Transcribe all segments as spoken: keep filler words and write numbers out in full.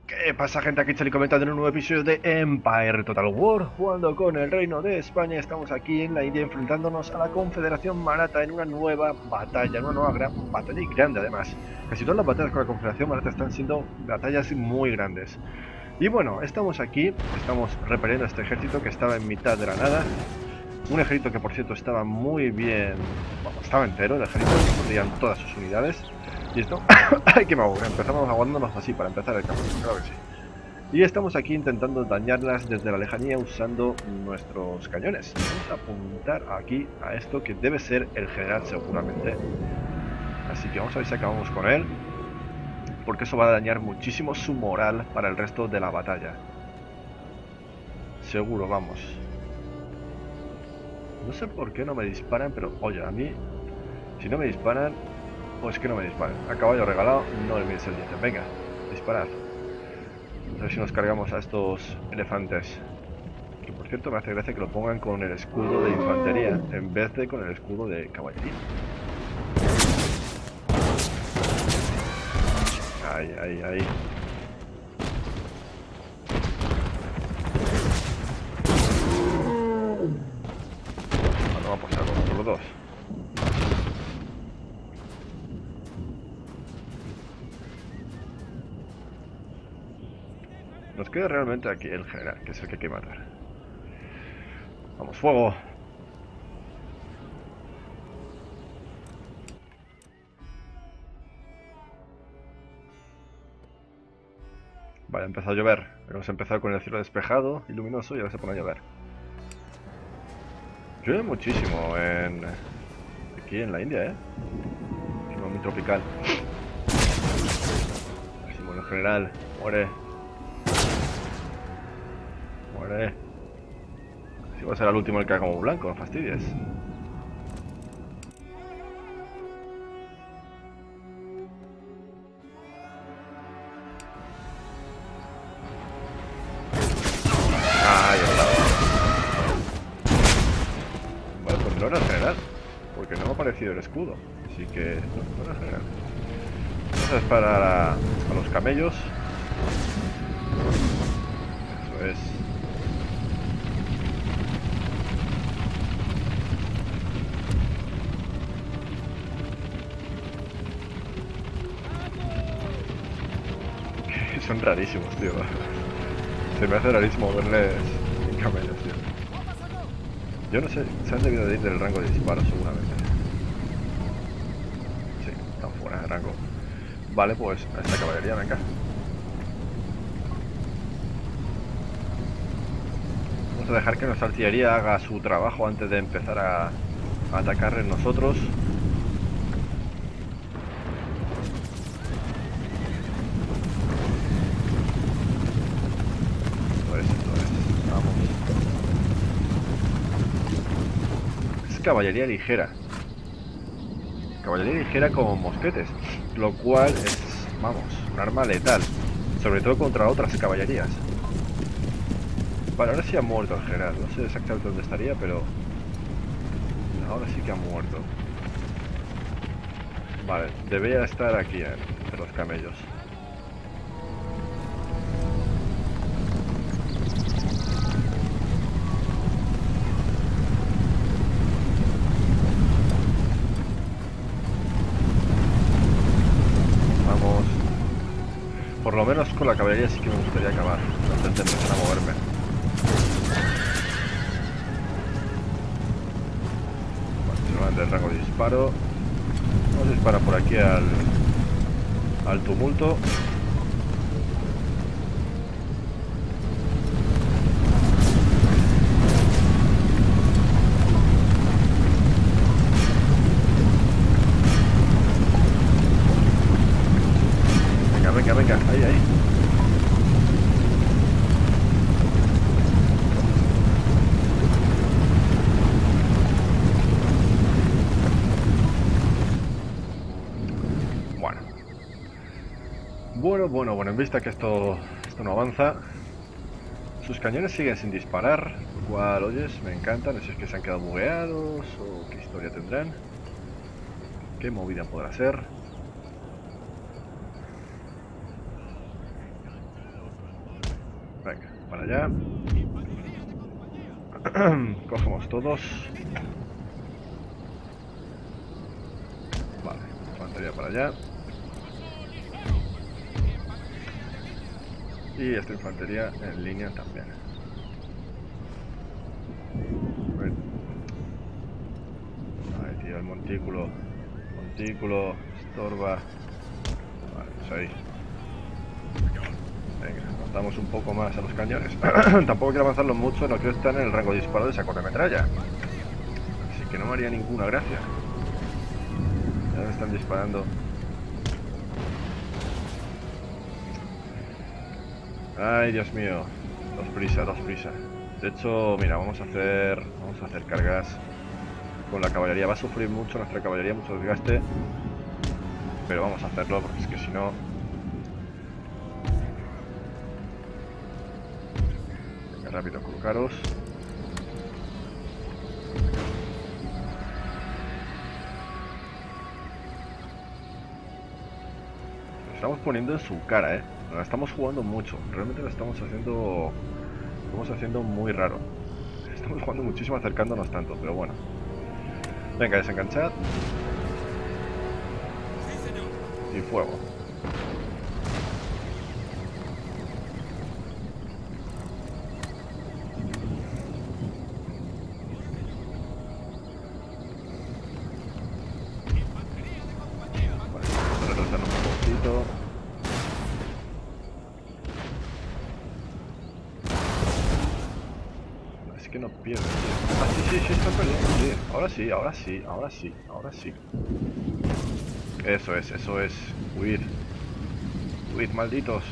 ¿Qué pasa, gente? Aquí Chali comentando en un nuevo episodio de Empire Total War, jugando con el Reino de España. Estamos aquí en la India enfrentándonos a la Confederación Maratha en una nueva batalla, en una nueva gran batalla y grande además. Casi todas las batallas con la Confederación Maratha están siendo batallas muy grandes. Y bueno, estamos aquí, estamos repeliendo a este ejército que estaba en mitad de la nada. Un ejército que, por cierto, estaba muy bien... Bueno, estaba entero, el ejército, podían todas sus unidades. Y esto... ¡Ay, que me aburre! Empezamos aguantándonos así para empezar el campo, claro que sí. Y estamos aquí intentando dañarlas desde la lejanía usando nuestros cañones. Vamos a apuntar aquí a esto que debe ser el general seguramente. Así que vamos a ver si acabamos con él, porque eso va a dañar muchísimo su moral para el resto de la batalla. Seguro, vamos. No sé por qué no me disparan, pero oye, a mí, si no me disparan, pues que no me disparen. A caballo regalado, no le mides el diente. Venga, disparad. A ver si nos cargamos a estos elefantes. Que por cierto me hace gracia que lo pongan con el escudo de infantería en vez de con el escudo de caballería. Ahí, ahí, ahí. Bueno, vamos a por por los dos. Nos queda realmente aquí el general, que es el que hay que matar. Vamos, fuego. Vale, empezó a llover. Hemos empezado con el cielo despejado y luminoso y ahora se pone a llover. Llueve muchísimo en... aquí en la India, ¿eh? Es muy tropical. Así, bueno, general, muere. Muere. Si va a ser el último el que haga como blanco, no fastidies. Ah, ya está. Vale, pues no era el general, porque no me ha aparecido el escudo. Así que no, no era el general. Vamos a disparar a, a los camellos. Eso es. Son rarísimos, tío. Se me hace rarísimo verles en camellos, tío. Yo no sé, se han debido de ir del rango de disparo seguramente. Sí, están fuera de rango. Vale, pues a esta caballería, venga. Vamos a dejar que nuestra artillería haga su trabajo antes de empezar a, a atacar en nosotros. Esto es, esto es. Vamos. Es caballería ligera. Caballería ligera con mosquetes, lo cual es, vamos, un arma letal, sobre todo contra otras caballerías. Vale, ahora sí ha muerto el general, no sé exactamente dónde estaría, pero ahora sí que ha muerto. Vale, debería estar aquí, eh, entre los camellos. Vamos. Por lo menos con la caballería sí que me gustaría acabar, antes de empezar a moverme. Vale, se van del rango de disparo. Vamos a disparar por aquí al, al tumulto. Venga, venga, venga, ahí, ahí. Bueno. Bueno, bueno, bueno, en vista que esto, esto no avanza, sus cañones siguen sin disparar, lo cual, oyes, me encanta. No sé si es que se han quedado bugueados o qué historia tendrán. ¿Qué movida podrá ser? Venga, para allá. Cogemos todos. Vale, infantería para allá. Y esta infantería en línea también. Ay, tío, el montículo. Montículo, estorba. Vale, pues ahí. Venga, nos damos un poco más a los cañones. Tampoco quiero avanzarlo mucho, no quiero estar en el rango de disparo de esa cortometralla. Así que no me haría ninguna gracia. Ya me están disparando. Ay, Dios mío. Dos prisa, dos prisa. De hecho, mira, vamos a hacer. Vamos a hacer cargas con la caballería. Va a sufrir mucho nuestra caballería, mucho desgaste. Pero vamos a hacerlo porque es que si no. Venga, rápido, colocaros. Nos estamos poniendo en su cara, eh. La estamos jugando mucho. Realmente lo estamos haciendo. Lo estamos haciendo muy raro. Estamos jugando muchísimo acercándonos tanto, pero bueno. Venga, desenganchad. Y fuego. Vale, vamos a retrasarnos un poquito. No, es que no pierde, tío. Ah, sí, sí, sí, está perdiendo, sí. Ahora sí, ahora sí, ahora sí, ahora sí. Eso es, eso es. Huir. Huid, malditos.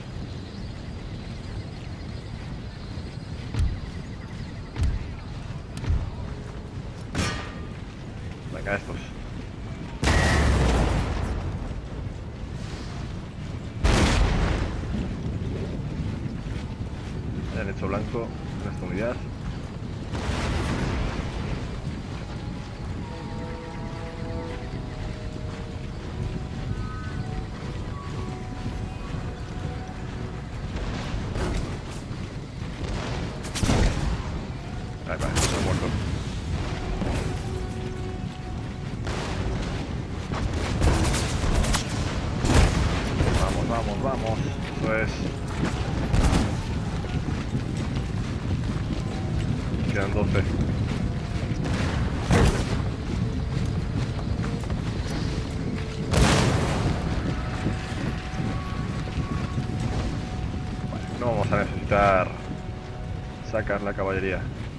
Venga, estos. Hayan hecho blanco en esta unidad. Ahí va, estoy muerto. Vamos, vamos, vamos. Eso es. Quedan doce. Vale, no vamos a necesitar sacar la caballería.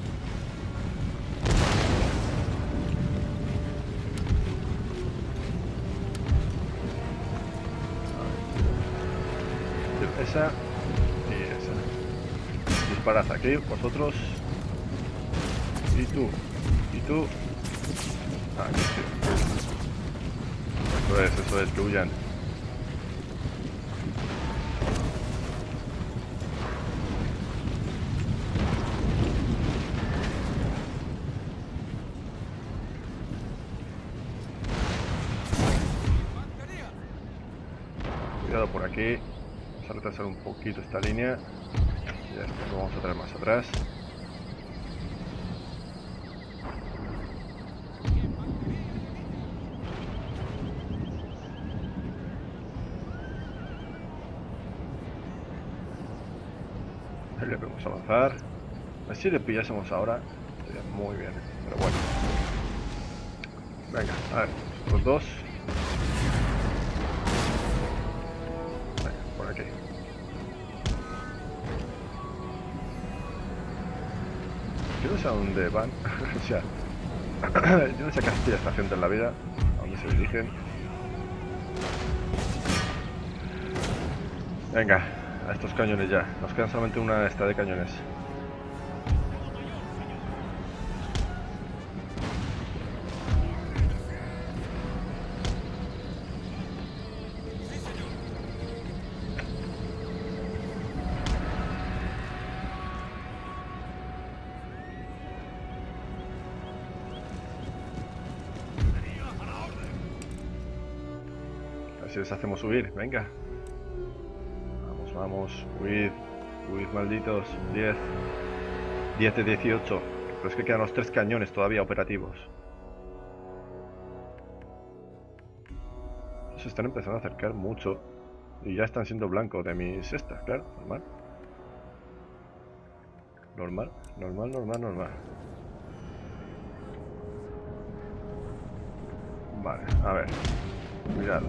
Esa y esa. Disparad aquí, vosotros. Y tú. Y tú. Ah, aquí sí. Eso es, eso es, que huyan. Cuidado por aquí. Vamos a retrasar un poquito esta línea. Y ya está, lo vamos a traer más atrás. Ahí le podemos avanzar. A ver si le pillásemos ahora. Sería muy bien, pero bueno. Venga, a ver, los dos. Venga, por aquí. Yo no sé a dónde van. O sea, yo no sé a qué hacía esta gente en la vida. A dónde se dirigen. Venga, a estos cañones ya. Nos quedan solamente una esta de cañones. A ver si les hacemos subir, venga. Vamos, vamos, huid. Uy, malditos. diez. diez de dieciocho. Pero es que quedan los tres cañones todavía operativos. Se están empezando a acercar mucho. Y ya están siendo blancos de mis cestas, claro. Normal. Normal, normal, normal, normal. Vale, a ver. Cuidado.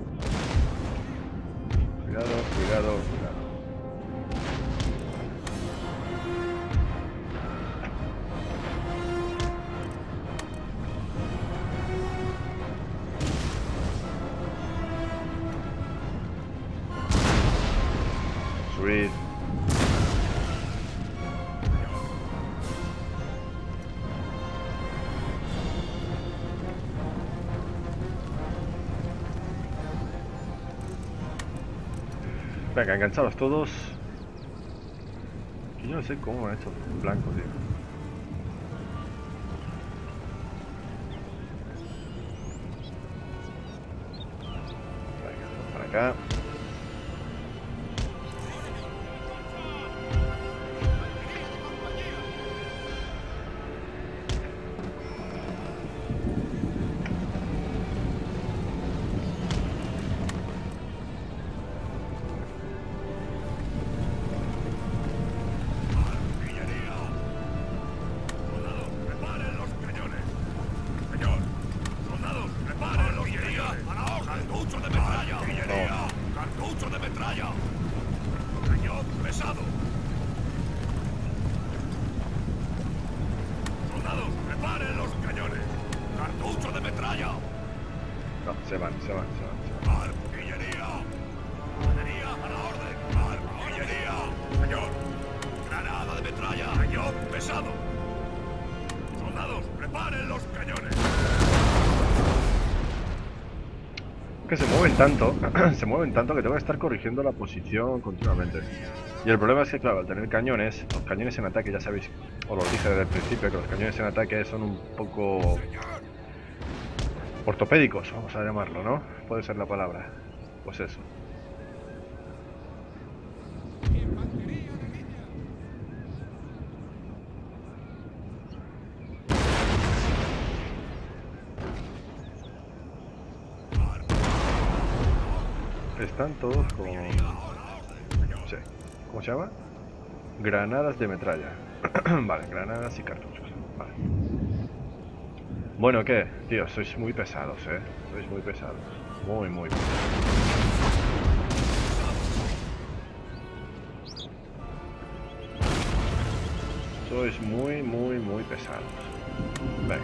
Cuidado, cuidado, cuidado. Subir. Venga, enganchados todos. Que yo no sé cómo han hecho blanco, tío. Venga, para acá. No, se van, se van, se van, se van. ¡Artillería! ¡Batería a la orden! ¡Artillería! ¡Señor! ¡Granada de metralla! ¡Cañón pesado! ¡Soldados, preparen los cañones! Que se mueven tanto, se mueven tanto que tengo que estar corrigiendo la posición continuamente. Y el problema es que, claro, al tener cañones, los cañones en ataque, ya sabéis, os lo dije desde el principio, que los cañones en ataque son un poco ortopédicos, vamos a llamarlo, ¿no? Puede ser la palabra. Pues eso. Están todos con... Sí. ¿Cómo se llama? Granadas de metralla. Vale, granadas y cartuchos. Vale. Bueno, ¿qué? Tío, sois muy pesados, ¿eh? Sois muy pesados. Muy, muy pesados. Sois muy, muy, muy pesados. Venga.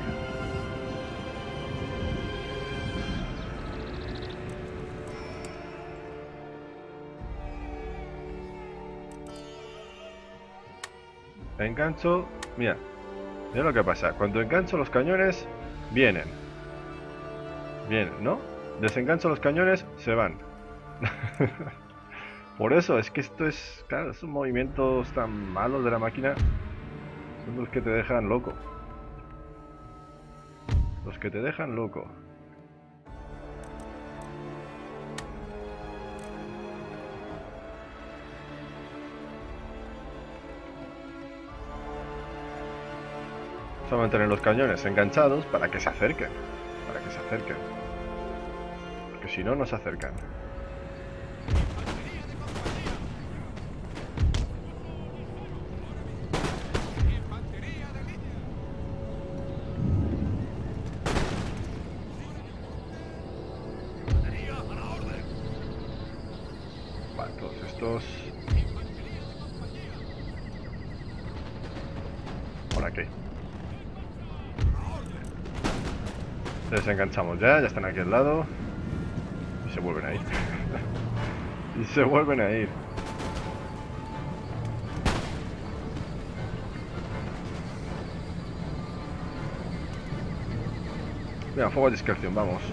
Engancho. Mira. Mira lo que pasa. Cuando engancho los cañones, vienen. Vienen, ¿no? Desengancho los cañones, se van. Por eso, es que esto es... Claro, esos movimientos tan malos de la máquina son los que te dejan loco. Los que te dejan loco. Vamos a mantener los cañones enganchados para que se acerquen. Para que se acerquen. Porque si no, no se acercan. Vale, todos estos... Por aquí. Desenganchamos ya, ya están aquí al lado. Y se vuelven a ir. Y se vuelven a ir. Venga, fuego a discreción, vamos.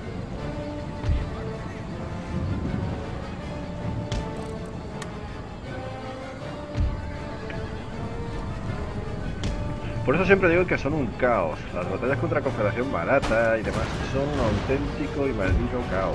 Por eso siempre digo que son un caos. Las batallas contra Confederación barata y demás son un auténtico y maldito caos.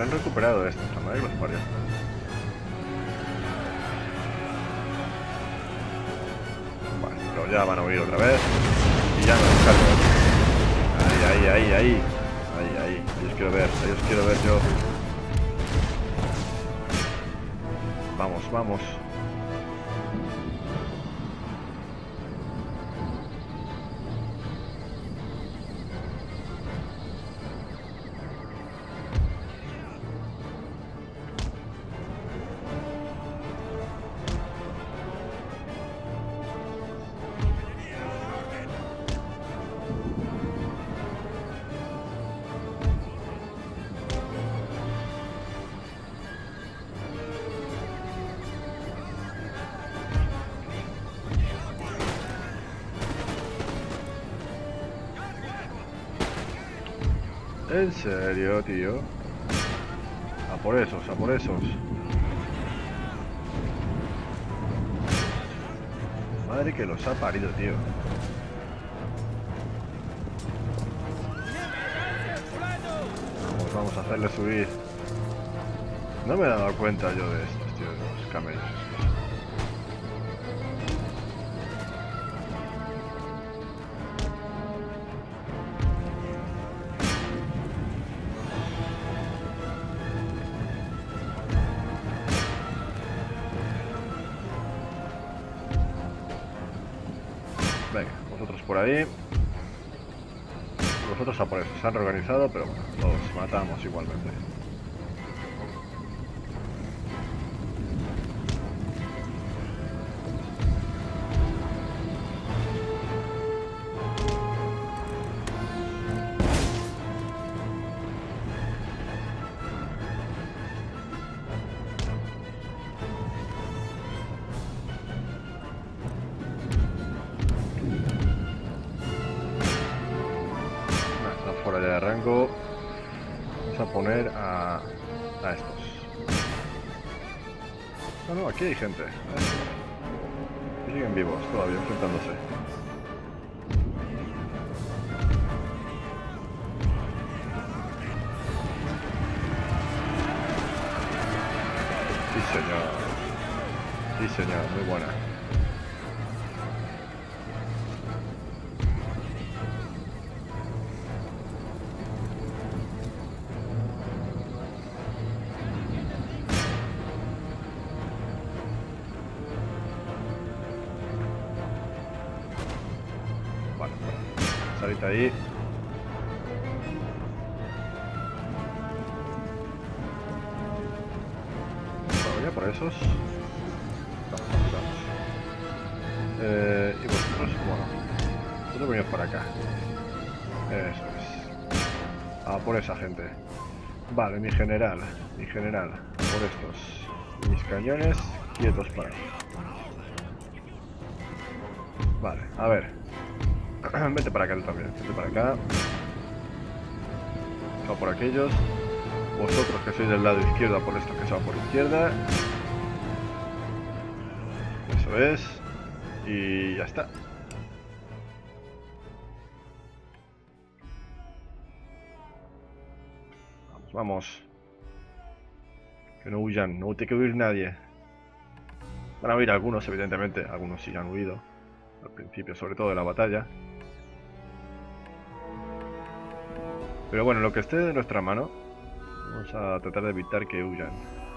han recuperado estos, a madre que los parió. Vale, pero ya van a huir otra vez. Y ya me los cargo. Ahí, ahí, ahí, ahí. Ahí, ahí. Ahí os quiero ver, ahí os quiero ver yo. Vamos, vamos. ¿En serio, tío? A por esos, a por esos. Madre que los ha parido, tío. Vamos, vamos a hacerle subir. No me he dado cuenta yo de estos, tío, de los camellos. Venga, vosotros por ahí. Vosotros a por eso. Se han reorganizado, pero bueno, los matamos igualmente. Fuera ya de rango. Vamos a poner a, a estos. No, no, aquí hay gente. Y siguen vivos todavía enfrentándose. Sí, señor. Sí, señor, muy buena. Salid ahí. Bueno, ya por esos. Vamos, vamos. Eh, y vosotros, bueno. Vosotros venís para acá. Eso es. Ah, por esa gente. Vale, mi general. Mi general. Por estos. Mis cañones quietos para. Vale, a ver. Vete para acá tú también, vete para acá. Va por aquellos. Vosotros que sois del lado izquierdo, por esto que se va por izquierda. Eso es. Y ya está. Vamos, vamos. Que no huyan, no tiene que huir nadie. Van a huir algunos, evidentemente. Algunos sí han huido. Al principio, sobre todo de la batalla. Pero bueno, lo que esté de nuestra mano, vamos a tratar de evitar que huyan.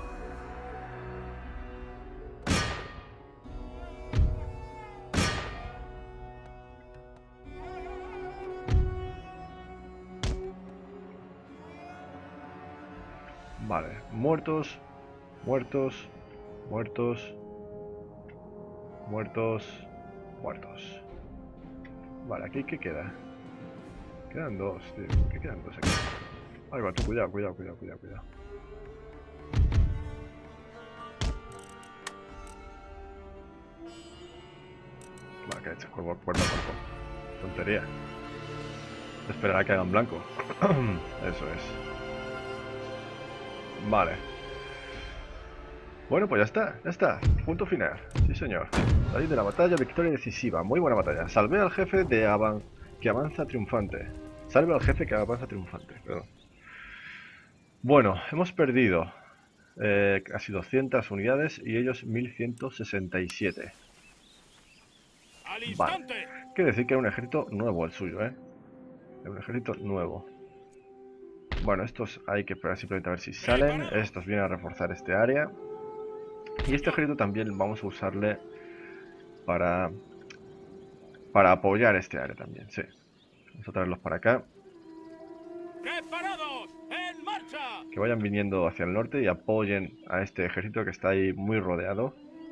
Vale, muertos, muertos, muertos, muertos, muertos. Vale, aquí ¿qué queda? Quedan dos, tío. ¿Qué quedan dos aquí? Ahí va, tú, cuidado, cuidado, cuidado, cuidado, cuidado. Vale, que ha hecho cuerpo a cuerpo. Tontería. Esperará que hagan blanco. Eso es. Vale. Bueno, pues ya está, ya está. Punto final. Sí, señor. Salir de la batalla, victoria decisiva. Muy buena batalla. Salvé al jefe de Avan que avanza triunfante. Salve al jefe que avanza triunfante. Perdón. Bueno, hemos perdido eh, casi doscientas unidades y ellos mil ciento sesenta y siete. ¡Al Vale. instante! Quiere decir que era un ejército nuevo el suyo, ¿eh? Era un ejército nuevo. Bueno, estos hay que esperar simplemente a ver si salen. ¡Preparados! Estos vienen a reforzar este área. Y este Señor. ejército también vamos a usarle para, para apoyar este área también, sí. Vamos a traerlos para acá. ¡Preparados! ¡En marcha! Que vayan viniendo hacia el norte y apoyen a este ejército que está ahí muy rodeado.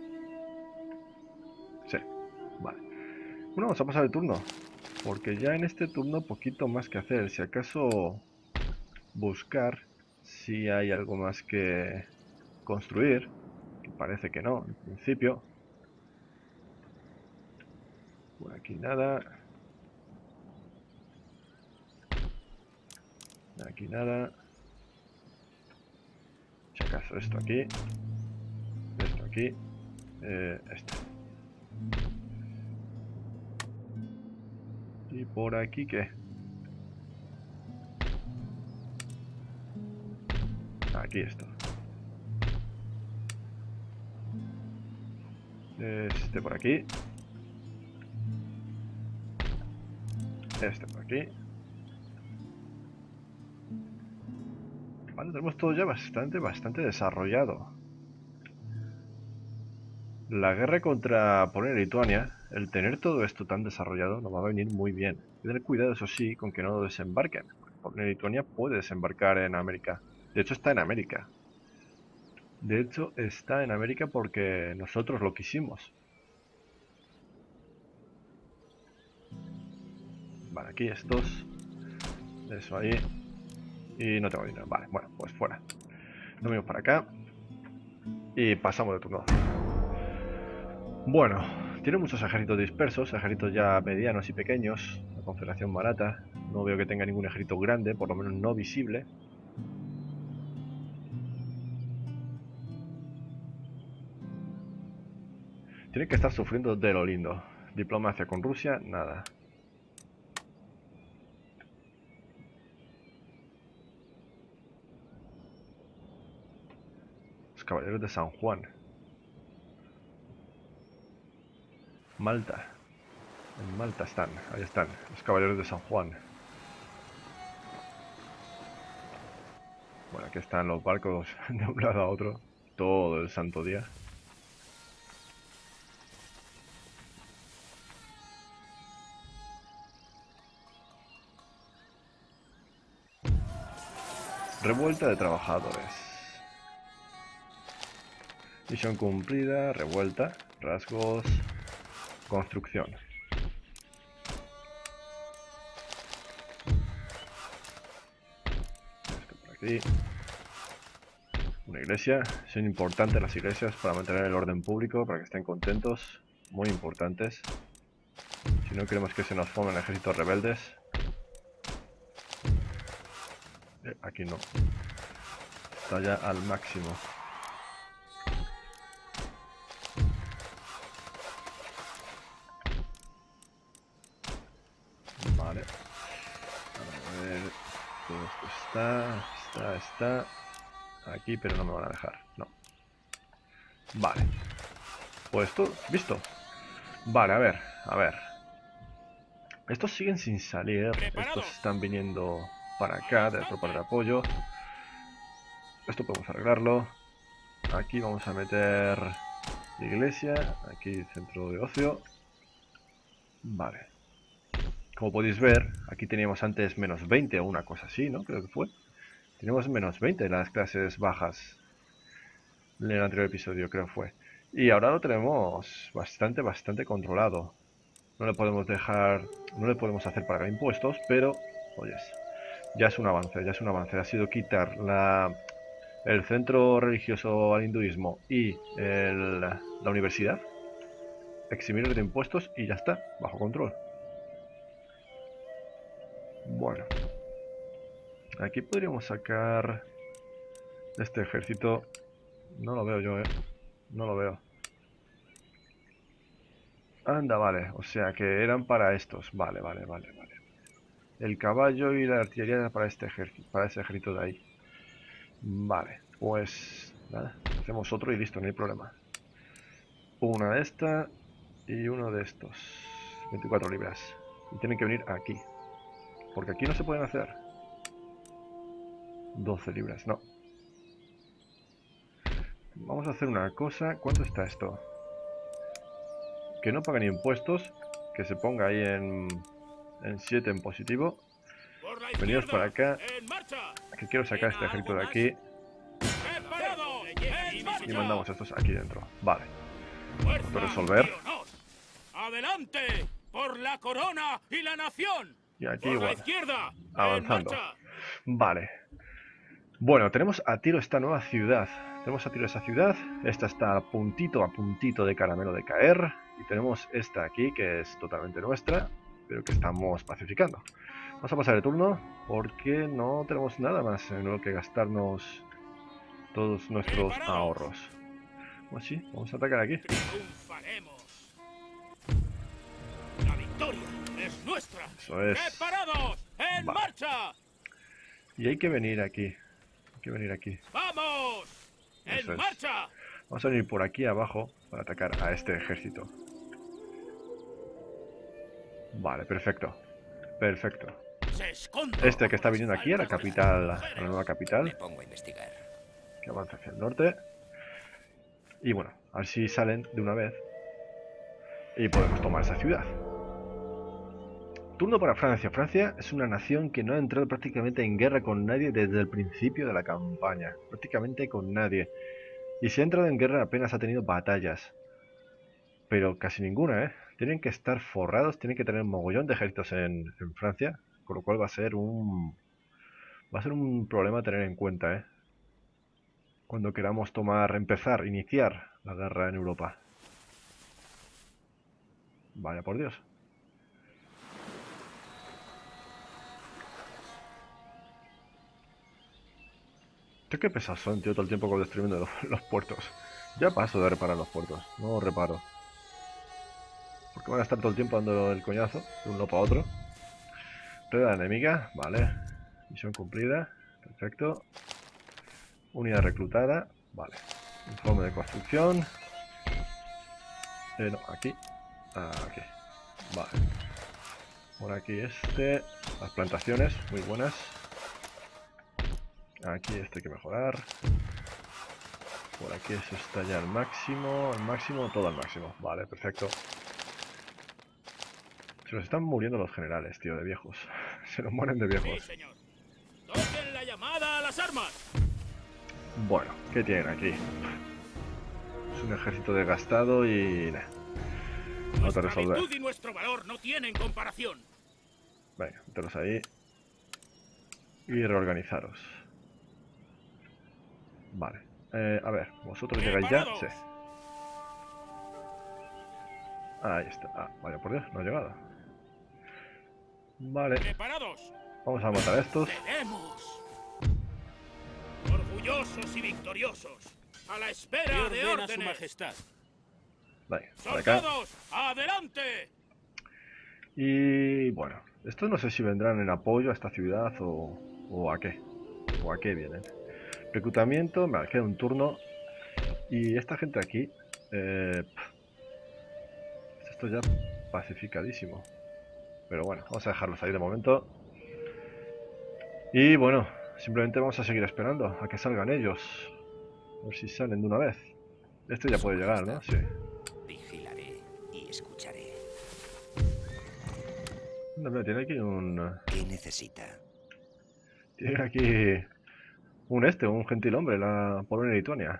Sí, vale. Bueno, vamos a pasar el turno. Porque ya en este turno poquito más que hacer. Si acaso buscar si hay algo más que construir. Que parece que no, en principio. Por aquí nada. Aquí nada. Si acaso esto aquí. Esto aquí. Eh, esto. ¿Y por aquí qué? Aquí esto. Este por aquí. Este por aquí. Vale, tenemos todo ya bastante, bastante desarrollado. La guerra contra Polonia y Lituania, el tener todo esto tan desarrollado nos va a venir muy bien. Hay que tener cuidado, eso sí, con que no desembarquen. Polonia y Lituania puede desembarcar en América. De hecho, está en América. De hecho, está en América porque nosotros lo quisimos. Vale, aquí estos. Eso ahí. Y no tengo dinero. Vale, bueno, pues fuera. Nos venimos para acá. Y pasamos de turno. Bueno, tiene muchos ejércitos dispersos, ejércitos ya medianos y pequeños. La Confederación Maratha. No veo que tenga ningún ejército grande, por lo menos no visible. Tiene que estar sufriendo de lo lindo. Diplomacia con Rusia, nada. Los caballeros de San Juan. Malta. En Malta están, ahí están, los caballeros de San Juan. Bueno, aquí están los barcos de un lado a otro, todo el santo día. Revuelta de trabajadores. Misión cumplida, revuelta, rasgos, construcción. Esto por aquí. Una iglesia. Son importantes las iglesias para mantener el orden público, para que estén contentos. Muy importantes. Si no queremos que se nos formen ejércitos rebeldes. Eh, aquí no. Está ya al máximo. Vale. A ver. Todo esto está. Está, está. Aquí, pero no me van a dejar. No. Vale. Pues esto, visto. Vale, a ver, a ver. Estos siguen sin salir. ¡Preparados! Estos están viniendo para acá, de tropas de apoyo. Esto podemos arreglarlo. Aquí vamos a meter iglesia. Aquí centro de ocio. Vale. Como podéis ver, aquí teníamos antes menos veinte o una cosa así, ¿no? Creo que fue. Tenemos menos veinte en las clases bajas. En el anterior episodio, creo que fue. Y ahora lo tenemos bastante, bastante controlado. No le podemos dejar, no le podemos hacer pagar impuestos, pero, oyes, ya es un avance, ya es un avance. Ha sido quitar la, el centro religioso al hinduismo y el, la universidad, eximirlos de impuestos y ya está, bajo control. Bueno, aquí podríamos sacar este ejército. No lo veo yo, eh. No lo veo. Anda, vale. O sea que eran para estos. Vale, vale, vale, vale. El caballo y la artillería para este ejército, para ese ejército de ahí. Vale, pues nada, hacemos otro y listo, no hay problema. Una de esta y uno de estos. veinticuatro libras. Y tienen que venir aquí. Porque aquí no se pueden hacer. doce libras, no. Vamos a hacer una cosa. ¿Cuánto está esto? Que no paguen impuestos. Que se ponga ahí en, en siete en positivo. Por la Venidos izquierda. para acá. En marcha. Que quiero sacar este ejército de aquí. Preparados. En marcha. Y mandamos estos aquí dentro. Vale. Fuerza resolver. y honor. Adelante. Por la corona y la nación. Y aquí Por la igual. izquierda. Avanzando. En marcha. Vale. Bueno, tenemos a tiro esta nueva ciudad. Tenemos a tiro esa ciudad. Esta está a puntito, a puntito de caramelo de caer. Y tenemos esta aquí, que es totalmente nuestra, pero que estamos pacificando. Vamos a pasar el turno, porque no tenemos nada más en lo que gastarnos todos nuestros Preparados. ahorros. Pues sí, vamos a atacar aquí. Triunfaremos. La victoria es nuestra. Eso es. Preparados. En Vale. marcha. Y hay que venir aquí. Hay que venir aquí. Vamos. Eso En es. marcha. Vamos a venir por aquí abajo para atacar a este ejército. Vale, perfecto. Perfecto. Se esconde. Este que está viniendo aquí a la capital, a la nueva Me capital, pongo a investigar. que avanza hacia el norte. Y bueno, a ver si salen de una vez y podemos tomar esa ciudad. Turno para Francia. Francia es una nación que no ha entrado prácticamente en guerra con nadie desde el principio de la campaña. Prácticamente con nadie. Y si ha entrado en guerra apenas ha tenido batallas. Pero casi ninguna, ¿eh? Tienen que estar forrados, tienen que tener un mogollón de ejércitos en, en Francia. Con lo cual va a ser un... Va a ser un problema a tener en cuenta, ¿eh? Cuando queramos tomar, empezar, iniciar la guerra en Europa. Vaya por Dios. Tío, qué pesados son, tío, todo el tiempo con destruyendo los, los puertos. Ya paso de reparar los puertos, no reparo. Porque van a estar todo el tiempo dando el coñazo, de un lado para otro. Rueda enemiga, vale. Misión cumplida, perfecto. Unidad reclutada, vale. Informe de construcción. Eh, no, aquí. Ah, aquí. Vale. Por aquí este. Las plantaciones, muy buenas. Aquí este hay que mejorar. Por aquí eso está ya al máximo. Al máximo, todo al máximo. Vale, perfecto. Se nos están muriendo los generales, tío, de viejos. Se nos mueren de Sí, viejos. señor. Toquen la llamada a las armas. Bueno, ¿qué tienen aquí? Es un ejército desgastado y... nah. Vamos a Nuestra resolver. virtud y nuestro valor no tienen comparación. Venga, meteros ahí. Y reorganizaros. Vale. Eh, a ver, ¿vosotros llegáis ya? Preparados. Sí. Ahí está. Ah, vaya por Dios, no ha llegado. Vale, Preparados. vamos a matar a estos. Tenemos. Orgullosos y victoriosos. A la espera de órdenes. Su majestad. Venga, para acá. Soldados, adelante. Y bueno, estos no sé si vendrán en apoyo a esta ciudad o, o a qué. O a qué vienen. Reclutamiento, me queda un turno. Y esta gente aquí... Eh, esto ya pacificadísimo. Pero bueno, vamos a dejarlos ahí de momento. Y bueno, simplemente vamos a seguir esperando a que salgan ellos. A ver si salen de una vez. Este ya puede llegar, ¿no? Sí. Vigilaré y escucharé. No, mira, tiene aquí un... ¿Qué necesita? Tiene aquí... Un este, un gentilhombre, la Polonia y Lituania.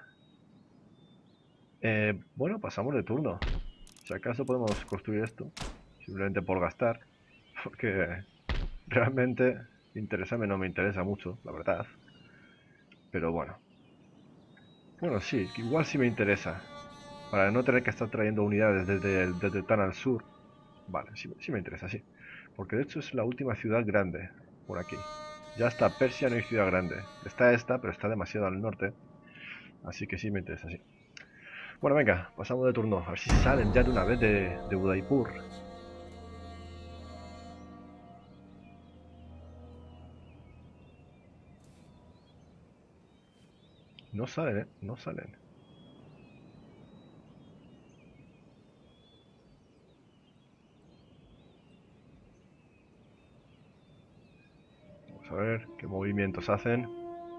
Eh, bueno, pasamos de turno. Si acaso podemos construir esto. Simplemente por gastar. Porque realmente interesarme no me interesa mucho, la verdad. Pero bueno. Bueno, sí, igual sí me interesa. Para no tener que estar trayendo unidades desde, desde tan al sur. Vale, sí, sí me interesa, sí. Porque de hecho es la última ciudad grande por aquí. Ya hasta Persia no hay ciudad grande. Está esta, pero está demasiado al norte. Así que sí me interesa, sí. Bueno, venga, pasamos de turno. A ver si salen ya de una vez de, de Udaipur. No salen, ¿eh? No salen. Vamos a ver qué movimientos hacen.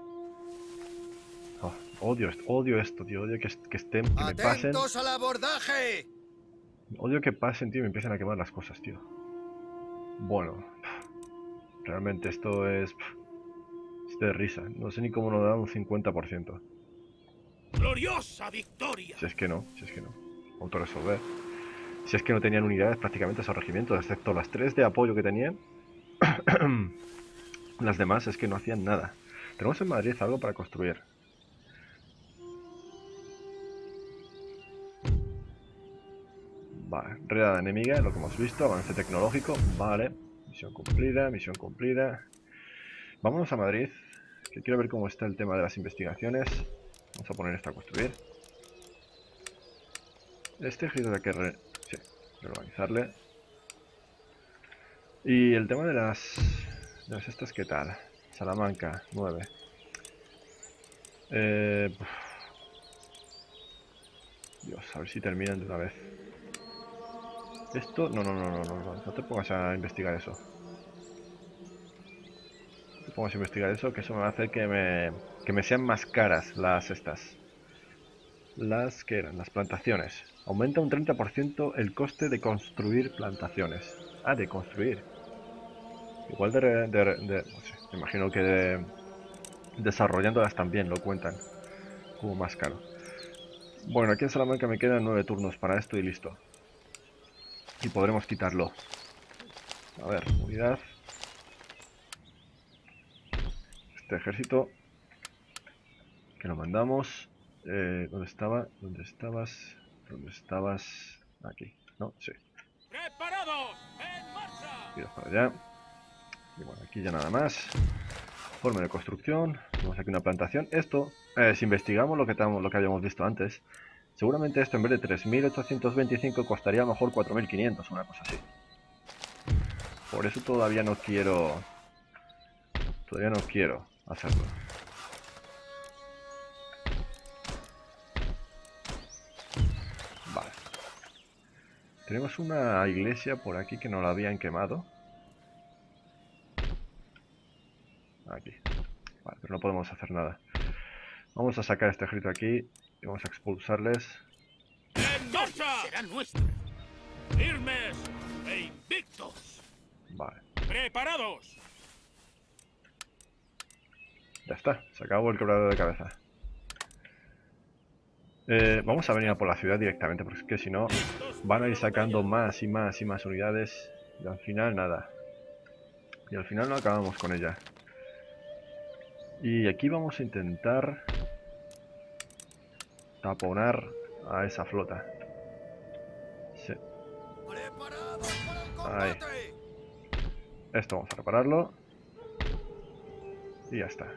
Oh, odio esto, odio esto, tío. Odio que, que estén, que me pasen. ¡Atentos al abordaje! Odio que pasen, tío, y me empiecen a quemar las cosas, tío. Bueno, realmente esto es... Es de risa. No sé ni cómo nos da un cincuenta por ciento. ¡Gloriosa victoria! Si es que no, si es que no. Autoresolver. Si es que no tenían unidades prácticamente esos regimientos, excepto las tres de apoyo que tenían. Las demás es que no hacían nada. Tenemos en Madrid algo para construir. Vale, redada enemiga, lo que hemos visto, avance tecnológico, vale. Misión cumplida, misión cumplida. Vámonos a Madrid, que quiero ver cómo está el tema de las investigaciones. Vamos a poner esto a construir. Este ejército hay que re... sí, reorganizarle. Y el tema de las... de las estas, ¿qué tal? Salamanca, nueve. Eh... Dios, a ver si terminan de una vez. Esto... No, no, no, no, no, no, no te pongas a investigar eso. No te pongas a investigar eso, que eso me va a hacer que me... que me sean más caras las estas. Las que eran, las plantaciones. Aumenta un treinta por ciento el coste de construir plantaciones. Ah, de construir. Igual de... de, de, de no sé, me imagino que de, desarrollándolas también lo cuentan como más caro. Bueno, aquí en Salamanca me quedan nueve turnos para esto y listo. Y podremos quitarlo. A ver, unidad. Este ejército. Que lo mandamos. Eh, ¿Dónde estaba? ¿Dónde estabas? ¿Dónde estabas? Aquí. No, sí. ¡Preparados! ¡En marcha! Iros para allá. Y bueno, aquí ya nada más. Forma de construcción. Tenemos aquí una plantación. Esto, eh, si investigamos lo que, lo que habíamos visto antes, seguramente esto en vez de tres mil ochocientos veinticinco costaría a lo mejor cuatro mil quinientos, una cosa así. Por eso todavía no quiero... Todavía no quiero hacerlo. Vale. Tenemos una iglesia por aquí que no la habían quemado. Aquí. Vale, pero no podemos hacer nada. Vamos a sacar este ejército aquí y vamos a expulsarles. ¡En marcha! ¡Será nuestra! ¡Firmes e invictos! Vale. ¡Preparados! Ya está, se acabó el quebradero de cabeza. Eh, vamos a venir a por la ciudad directamente, porque es que si no van a ir sacando más y más y más unidades y al final nada. Y al final no acabamos con ella. Y aquí vamos a intentar taponar a esa flota. Sí. Ahí. Esto vamos a repararlo. Y ya está.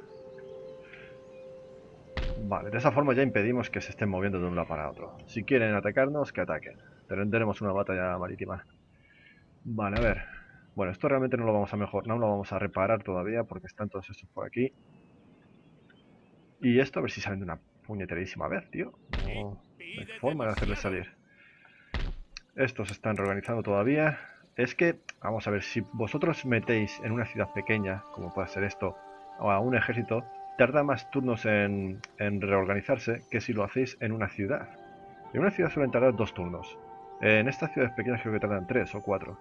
Vale, de esa forma ya impedimos que se estén moviendo de un lado para otro. Si quieren atacarnos, que ataquen. Tendremos una batalla marítima. Vale, a ver. Bueno, esto realmente no lo vamos a mejorar, no lo vamos a reparar todavía porque están todos estos por aquí. Y esto a ver si salen de una puñeterísima vez, tío. No, no hay forma de hacerles salir. Estos están reorganizando todavía. Es que, vamos a ver, si vosotros metéis en una ciudad pequeña, como puede ser esto, o a un ejército, tarda más turnos en, en reorganizarse que si lo hacéis en una ciudad. En una ciudad suelen tardar dos turnos. En estas ciudades pequeñas creo que tardan tres o cuatro.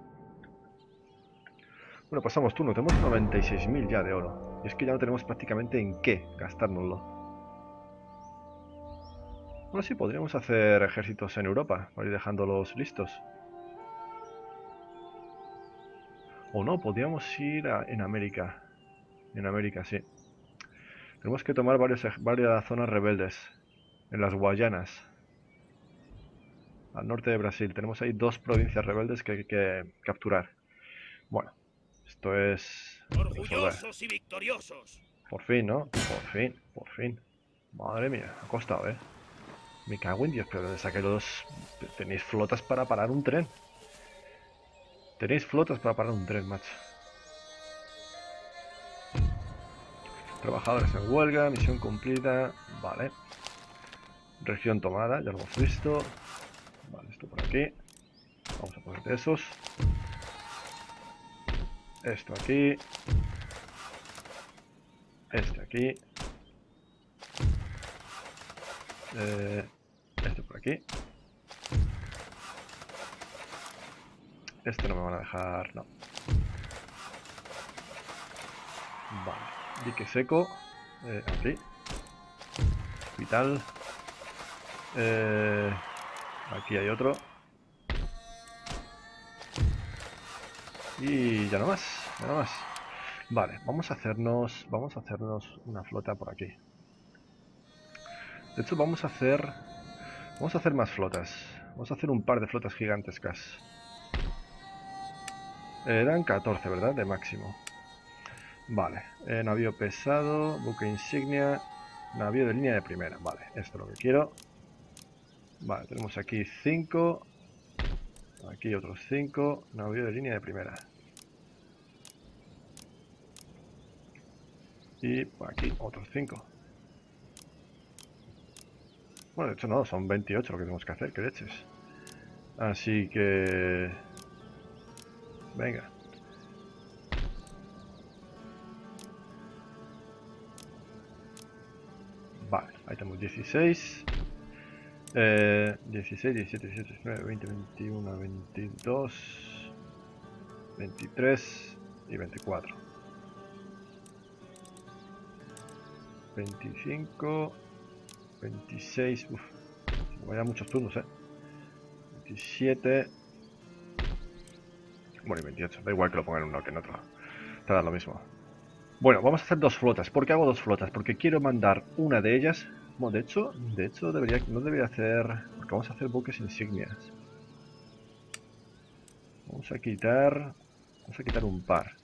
Bueno, pasamos turno. Tenemos noventa y seis mil ya de oro. Y es que ya no tenemos prácticamente en qué gastárnoslo. Bueno, sí, podríamos hacer ejércitos en Europa para ir dejándolos listos. O no, podríamos ir a, en América. En América, sí. Tenemos que tomar varios, varias zonas rebeldes. En las Guayanas. Al norte de Brasil. Tenemos ahí dos provincias rebeldes que hay que capturar. Bueno, esto es... Orgullosos y victoriosos. Por fin, ¿no? Por fin, por fin. Madre mía, ha costado, ¿eh? Me cago en Dios, pero ¿dónde saqué los...? Tenéis flotas para parar un tren. Tenéis flotas para parar un tren, macho. Trabajadores en huelga, misión cumplida. Vale. Región tomada, ya lo hemos visto. Vale, esto por aquí. Vamos a poner de esos. Esto aquí. Este aquí. Eh, este por aquí. Este no me van a dejar, no. Vale, dique seco. Eh, aquí. Hospital. Eh, aquí hay otro. Y ya no más, ya no más. Vale, vamos a hacernos, vamos a hacernos una flota por aquí. De hecho, vamos a hacer, vamos a hacer más flotas. Vamos a hacer un par de flotas gigantescas. Eh, eran catorce, ¿verdad? De máximo. Vale, eh, navío pesado, buque insignia, navío de línea de primera. Vale, esto es lo que quiero. Vale, tenemos aquí cinco. Aquí otros cinco. Navío de línea de primera. Y por aquí otros cinco. Bueno, de hecho no, son veintiocho lo que tenemos que hacer, que leches. Así que... venga. Vale, ahí tenemos dieciséis. Eh, dieciséis, diecisiete, dieciocho, diecinueve, veinte, veintiuno, veintidós, veintitrés y veinticuatro. veinticinco, veintiséis, uff, voy a muchos turnos, eh. veintisiete, bueno, y veintiocho, da igual que lo pongan en uno que en otro, te da lo mismo. Bueno, vamos a hacer dos flotas. ¿Por qué hago dos flotas? Porque quiero mandar una de ellas. Bueno, de hecho, de hecho debería, no debería hacer, porque vamos a hacer buques insignias. Vamos a quitar, vamos a quitar un par.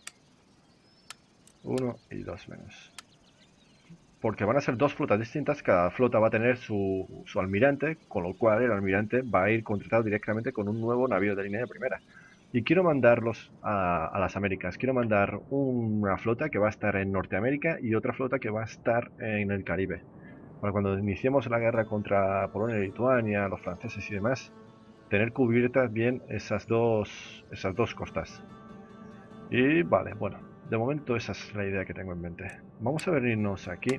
Uno y dos menos. Porque van a ser dos flotas distintas, cada flota va a tener su, su almirante, con lo cual el almirante va a ir contratado directamente con un nuevo navío de línea de primera. Y quiero mandarlos a, a las Américas. Quiero mandar una flota que va a estar en Norteamérica y otra flota que va a estar en el Caribe. Para cuando iniciemos la guerra contra Polonia y Lituania, los franceses y demás, tener cubiertas bien esas dos, esas dos costas. Y vale, bueno, de momento esa es la idea que tengo en mente. Vamos a venirnos aquí,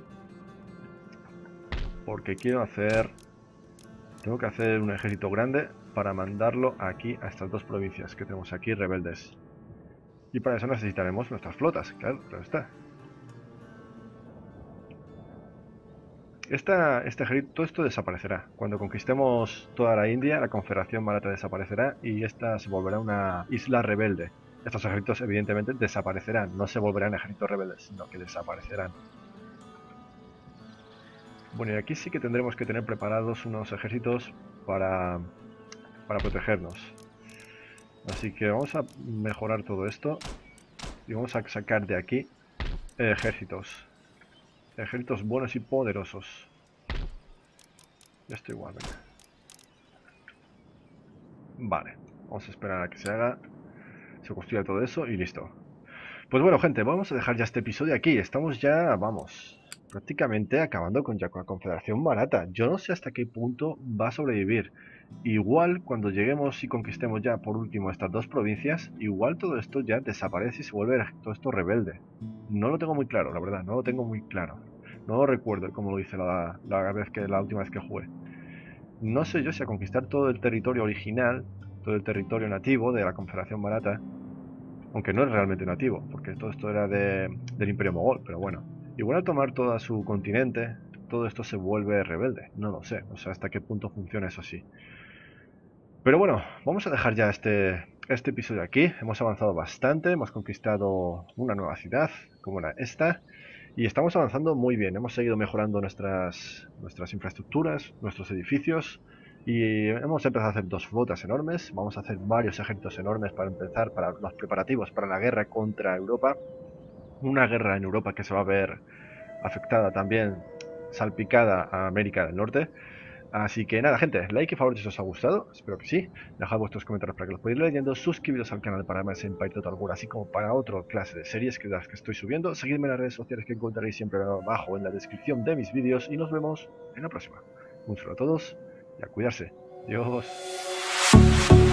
porque quiero hacer, tengo que hacer un ejército grande para mandarlo aquí a estas dos provincias que tenemos aquí rebeldes. Y para eso necesitaremos nuestras flotas, claro, claro está. Esta, este ejército, todo esto desaparecerá. Cuando conquistemos toda la India, la Confederación Maratha desaparecerá y esta se volverá una isla rebelde. Estos ejércitos evidentemente desaparecerán, no se volverán ejércitos rebeldes, sino que desaparecerán. Bueno, y aquí sí que tendremos que tener preparados unos ejércitos para, para protegernos. Así que vamos a mejorar todo esto y vamos a sacar de aquí ejércitos. Ejércitos buenos y poderosos. Esto igual, venga. Vale, vamos a esperar a que se haga, se construya todo eso y listo. Pues bueno, gente, vamos a dejar ya este episodio aquí. Estamos ya, vamos, prácticamente acabando con ya con la Confederación Maratha. Yo no sé hasta qué punto va a sobrevivir. Igual cuando lleguemos y conquistemos ya por último estas dos provincias, igual todo esto ya desaparece y se vuelve todo esto rebelde. No lo tengo muy claro, la verdad, no lo tengo muy claro. No lo recuerdo como lo hice la, la, vez que, la última vez que jugué. No sé yo si a conquistar todo el territorio original, todo el territorio nativo de la Confederación Maratha, aunque no es realmente nativo, porque todo esto era de, del Imperio Mogol, pero bueno. Igual al tomar todo su continente, todo esto se vuelve rebelde. No lo sé, no sé hasta qué punto funciona eso así. Pero bueno, vamos a dejar ya este, este episodio aquí. Hemos avanzado bastante, hemos conquistado una nueva ciudad, como era esta. Y estamos avanzando muy bien, hemos seguido mejorando nuestras, nuestras infraestructuras, nuestros edificios. Y hemos empezado a hacer dos flotas enormes. Vamos a hacer varios ejércitos enormes para empezar, para los preparativos para la guerra contra Europa. Una guerra en Europa que se va a ver afectada también, salpicada a América del Norte. Así que nada, gente, like y favor si os ha gustado, espero que sí. Dejad vuestros comentarios para que los podáis ir leyendo, suscribiros al canal para más Empire Total War, así como para otra clase de series que las que estoy subiendo. Seguidme en las redes sociales que encontraréis siempre abajo en la descripción de mis vídeos y nos vemos en la próxima. Un saludo a todos y a cuidarse. Adiós.